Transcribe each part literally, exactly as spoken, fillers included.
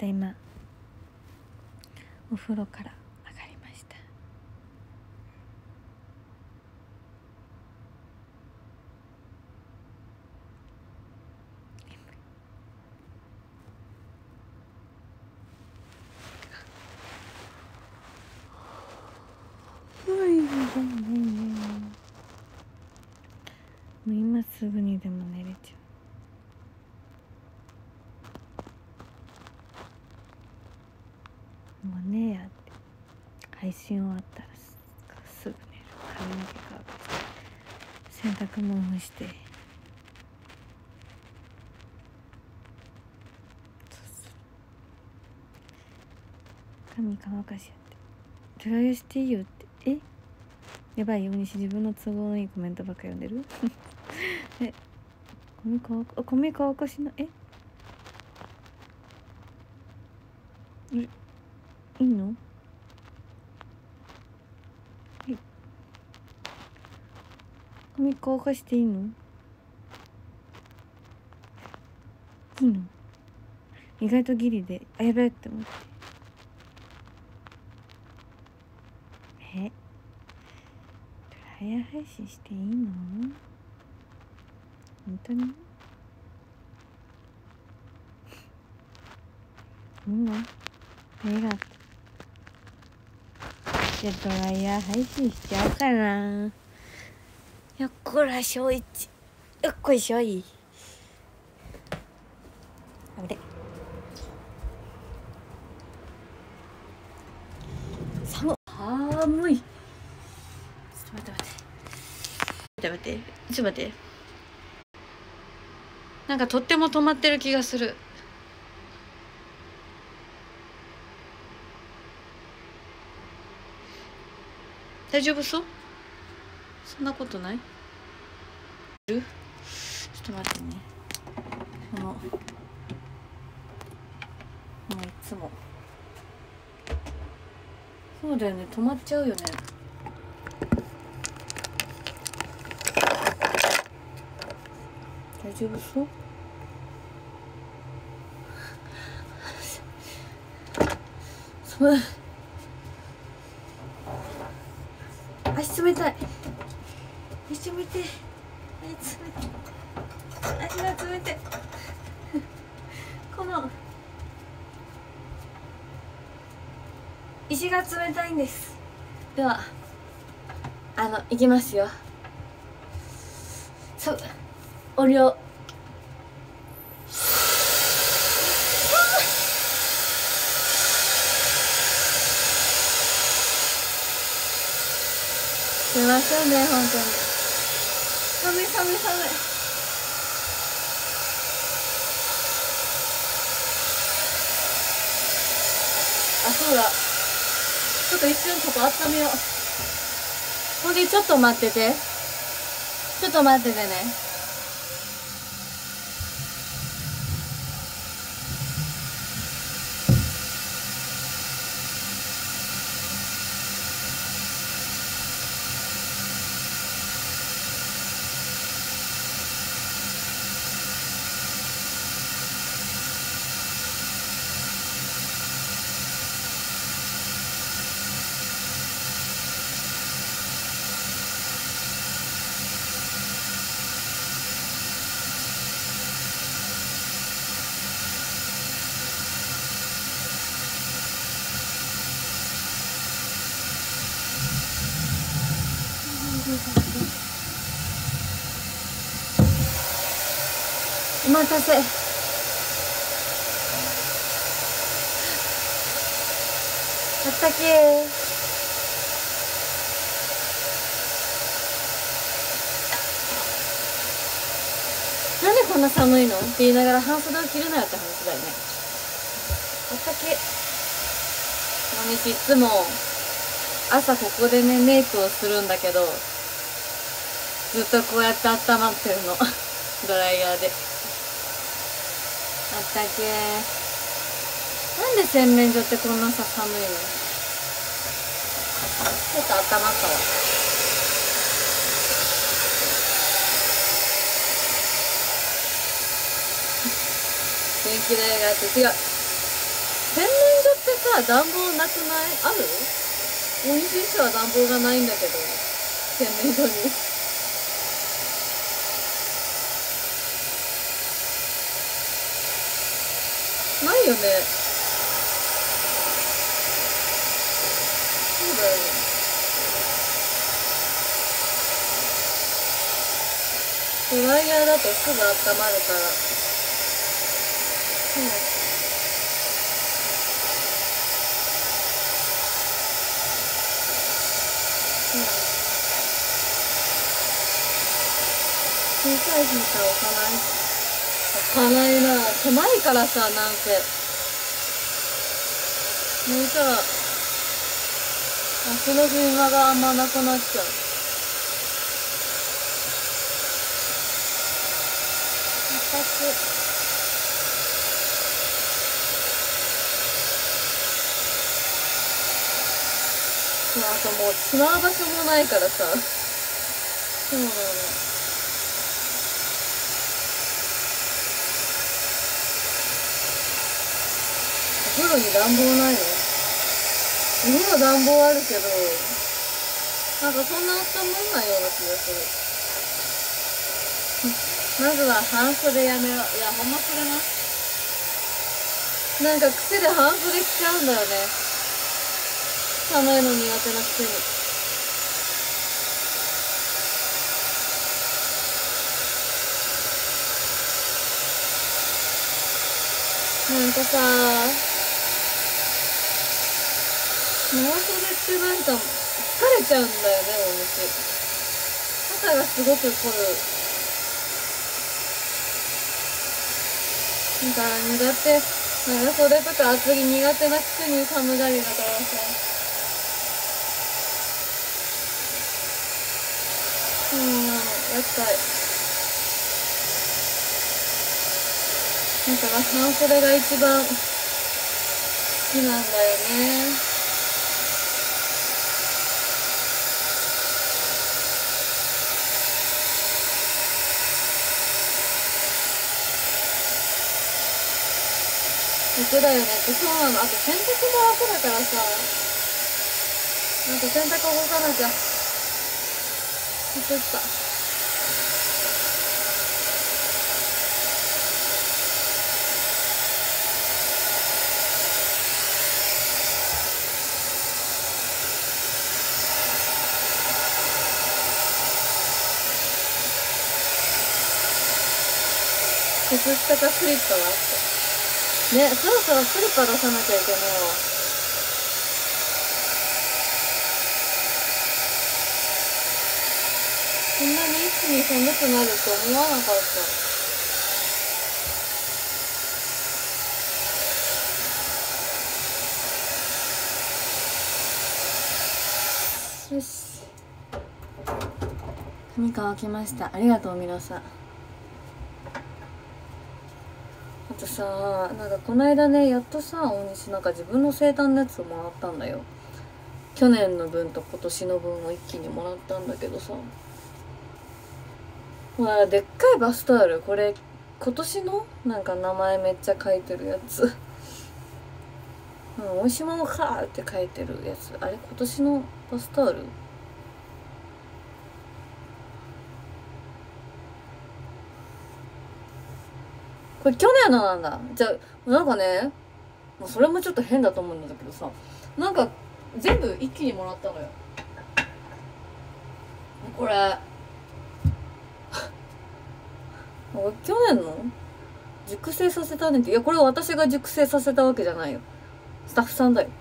た今お風呂から上がりました。もう今すぐにでも寝れちゃう。もうねえやって配信終わったらすぐ寝る。髪の毛乾かして洗濯物干して、髪乾かしやってドライヤーしていいよって。えやばいよ西、自分の都合のいいコメントばっか読んでるえ髪乾か髪乾かしなええいいのえ髪乾かしていいのいいの意外とギリであやべえって思ってえドライヤー配信していいの本当にいいのありがとう。じゃあドライヤー配信しちゃおうかな。よっこらしょいちよっこいしょいあれ寒寒い。ちょっと待って待って待って待ってちょっと待って、なんかとっても止まってる気がする。大丈夫そう？そんなことない？ちょっと待ってね。このもういつもそうだよね、止まっちゃうよね。大丈夫そう？そう足冷たい。足冷たい。足が冷たい。この石が冷たいんです。ではあの行きますよ。そうお量出ましょうね、本当に寒い寒い寒い。あ、そうだ、ちょっと一瞬ここ温めよう。ほんでちょっと待っててちょっと待っててね。お待たせ。あったけー。なんでこんな寒いのって言いながら半袖を着るなよって話だよね。あったけ。私いつも朝ここでねメイクをするんだけど、ずっとこうやって温まってるのドライヤーで。あったけー。なんで洗面所ってこんなさ寒いの？ちょっと温まったわ。電気代があって違う。 洗面所ってさ、暖房なくない？ある？大西市は暖房がないんだけど、洗面所に。ないよね。そうだよね。ドライヤーだとすぐ温まるから。うん。うん。小さいヒーター置かない？置かないな。狭いからさ、なんせ。もうじゃあ、足の隙間があんまなくなっちゃう。私。そう、あともうしまう場所もないからさ。そうなの。お風呂に暖房ないの？お風呂暖房あるけど、なんかそんな温まんないような気がする。まずは半袖やめろ。いや、ほんまそれな。なんか癖で半袖着ちゃうんだよね。寒いの苦手なくせに。なんかさ、長袖ってなんか疲れちゃうんだよね、お店。肩がすごく凝る。なんか苦手、長袖とか厚着苦手なくせに寒がりだからさ。そうなの、厄介。だから半袖が一番好きなんだよね。楽だよねって、そうなの。あと洗濯も楽だからさ。なんか洗濯動かなきゃ。焦った。靴下かスリッパがあって。ね、そろそろスリッパ出さなきゃいけないわ。こんなに一気に寒くなると思わなかった。よし。髪乾きました。ありがとう、皆さん。あとさ、なんかこの間ね、やっとさ、大西なんか自分の生誕のやつをもらったんだよ。去年の分と今年の分を一気にもらったんだけどさ。ほら、でっかいバスタオル。これ、今年のなんか名前めっちゃ書いてるやつ。うん、美味しいものかーって書いてるやつ。あれ、今年のバスタオル？これ去年のなんだ。じゃあ、なんかね、もうそれもちょっと変だと思うんだけどさ、なんか全部一気にもらったのよ。これ去年の熟成させたねって。いや、これは私が熟成させたわけじゃないよ。スタッフさんだよ。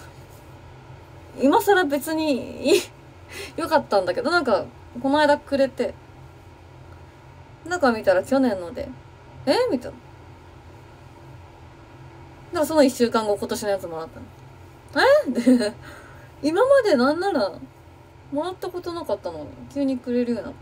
今更別によかったんだけど、なんかこの間くれて、中見たら去年ので、えみたいな。だからその一週間後、今年のやつもらったの。えで今までなんならもらったことなかったのに急にくれるようになった。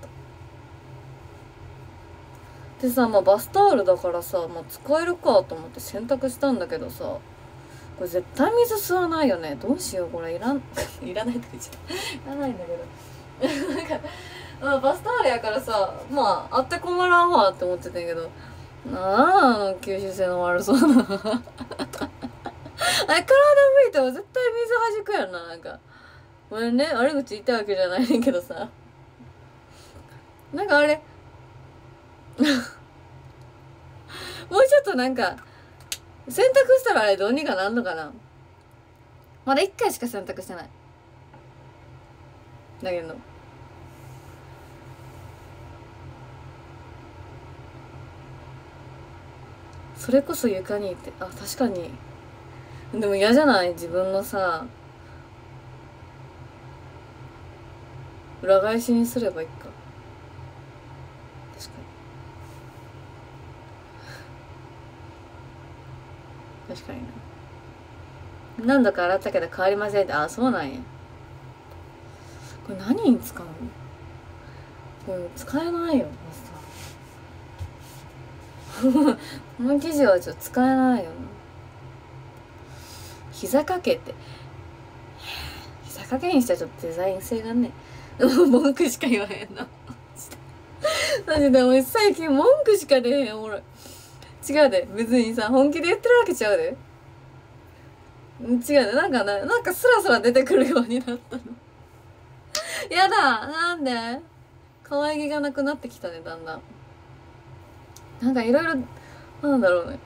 でさ、まあバスタオルだからさ、まあ、使えるかと思って洗濯したんだけどさ、これ絶対水吸わないよね。どうしよう、これいらんいらないとか言っちゃういらないんだけどなんか、まあ、バスタオルやからさ、まああって困らんわって思ってたんやけど、なあ、あの吸収性の悪そうな拭いても絶対水弾くやんな。なんかごめんね、悪口言ったわけじゃないねんけどさ、なんかあれもうちょっとなんか洗濯したらあれどうにかなんのかな。まだいっかいしか洗濯してないだけど、それこそ床にいて、あ、確かに。でも嫌じゃない？自分のさ、裏返しにすればいいか。確かに確かにな。何度か洗ったけど変わりませんって。あ、そうなんや。これ何に使うの？これ使えないよマスターこの生地はちょっと使えないよな。膝掛けって膝掛けにしたらちょっとデザイン性がね文句しか言わへんなマジでもう最近文句しか出へん。おもろい。違うで、別にさ本気で言ってるわけちゃうで。違うで、なんかな、なんかスラスラ出てくるようになったのやだ、なんで可愛げがなくなってきたね、だんだん。なんかいろいろ、なんだろうね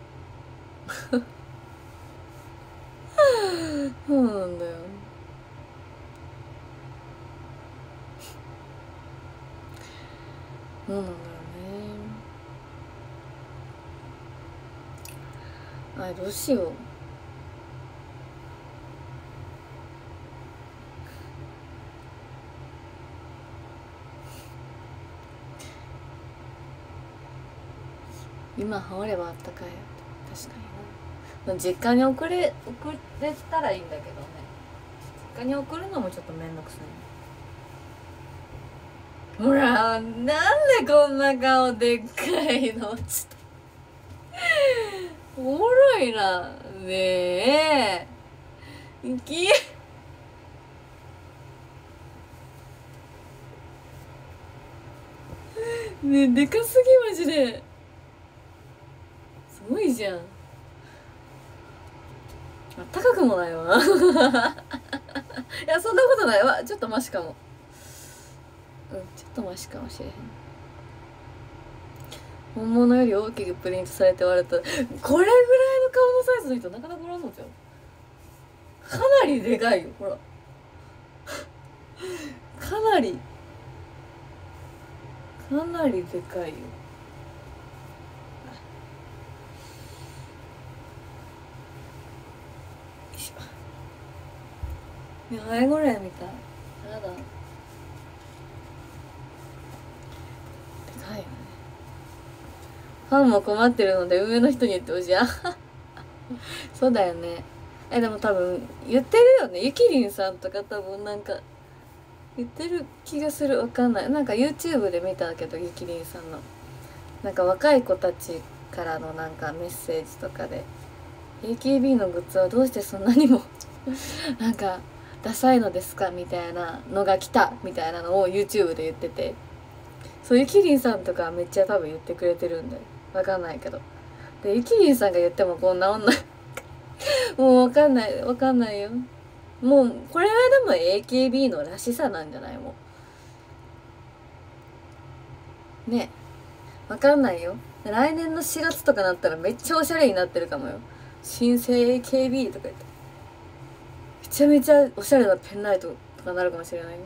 そうなんだよ。そうなんだよね。あれどうしよう。今羽織ればあったかいよ。確かにな。実家に送れ送れたらいいんだけどね。実家に送るのもちょっとめんどくさい。ほら、なんでこんな顔でっかいの。ちょっとおもろいな。ねえいきねえ、でかすぎマジで。すごいじゃん。あったかくもないわいや、そんなことないわ。ちょっとマシかも。うん、ちょっとマシかもしれへん。本物より大きくプリントされて割れた。これぐらいの顔のサイズの人なかなかおらんのじゃん。かなりでかいよ、ほらかなりかなりでかいよ。いや、あれぐらいみたい。やだ。でかいよね。ファンも困ってるので上の人に言ってほしい。そうだよね。え、でも多分言ってるよね。ゆきりんさんとか多分なんか言ってる気がする。わかんない。なんか YouTube で見たけど、ゆきりんさんのなんか若い子たちからのなんかメッセージとかで エーケービー のグッズはどうしてそんなにもなんかダサいのですかみたいなのが来たみたいなのを YouTube で言ってて、そうゆきりんさんとかめっちゃ多分言ってくれてるんだよ。わかんないけど。でゆきりんさんが言ってもこんな女もうわかんないわかんないよ。もうこれはでも エーケービー のらしさなんじゃない？もうね、わかんないよ。来年のしがつとかなったらめっちゃおしゃれになってるかもよ。新生 エーケービー とか言ってめちゃめちゃおしゃれなペンライトとかなるかもしれないよ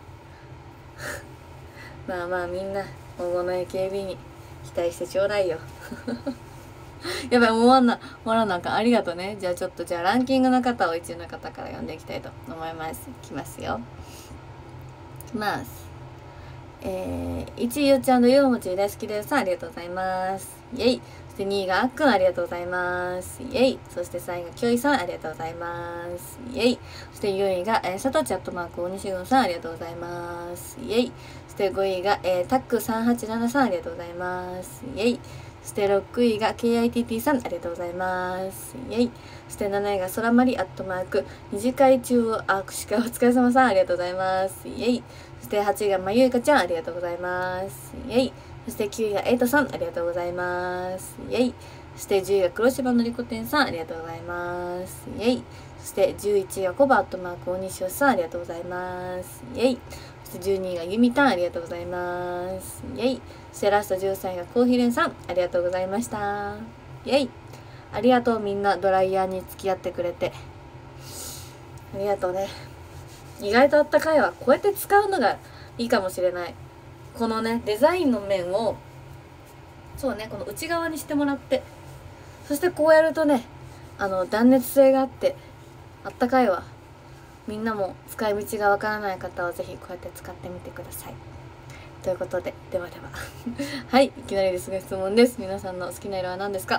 まあまあみんな今後の エーケービー に期待してちょうだいよやばい、もう終わんな終わらなあかん。ありがとうね。じゃあちょっとじゃあランキングの方をいちいの方から読んでいきたいと思います。いきますよ。いきます。えー、いちいよっちゃんのゆうもち大好きですさん、ありがとうございます。イェイ。そしてにいがあっくん、ありがとうございます。イェイ。そしてさんいがきょいさん、ありがとうございます。イェイ。そしてよんいが、えー、さとちゃっとマークおにしぐんさん、ありがとうございます。イェイ。そしてごいが、えー、タックさんはちななさん、ありがとうございます。イェイ。そしてろくいが ケーアイティーティー さん、ありがとうございます。イェイ。そしてなないがそらまりアットマーク二次会中を握手会お疲れ様さん、ありがとうございます。イェイ。そしてはちいがまゆいかちゃん、ありがとうございます。イェイ。そしてきゅういがエイトさん、ありがとうございます。イェイ。 そしてじゅういが黒柴のりこ店さん、ありがとうございます。イェイ。そしてじゅういちいがコバアットマーク大西尾さん、ありがとうございます。イェイ。そしてじゅうにいがゆみたん、ありがとうございます。イェイ。そしてラストじゅうさんいがコーヒーレンさん、ありがとうございました。イェイ。ありがとう、みんなドライヤーに付き合ってくれて。ありがとうね。意外とあったかいわ。こうやって使うのがいいかもしれない。このね、デザインの面を、そうね、この内側にしてもらって、そしてこうやるとね、あの、断熱性があって、あったかいわ。みんなも使い道がわからない方はぜひこうやって使ってみてください。ということで、ではでは。はい、いきなりですが質問です。皆さんの好きな色は何ですか？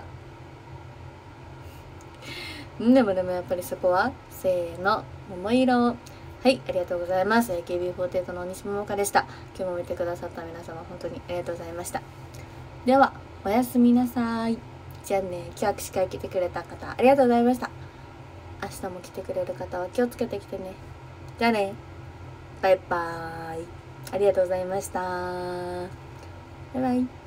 んでもでもやっぱりそこは、せーの、桃色。はい、ありがとうございます。エーケービーフォーティーエイト の大西桃香でした。今日も見てくださった皆様、本当にありがとうございました。では、おやすみなさい。じゃあね、今日握手会来てくれた方、ありがとうございました。明日も来てくれる方は気をつけてきてね。じゃあね、バイバーイ。ありがとうございました。バイバイ。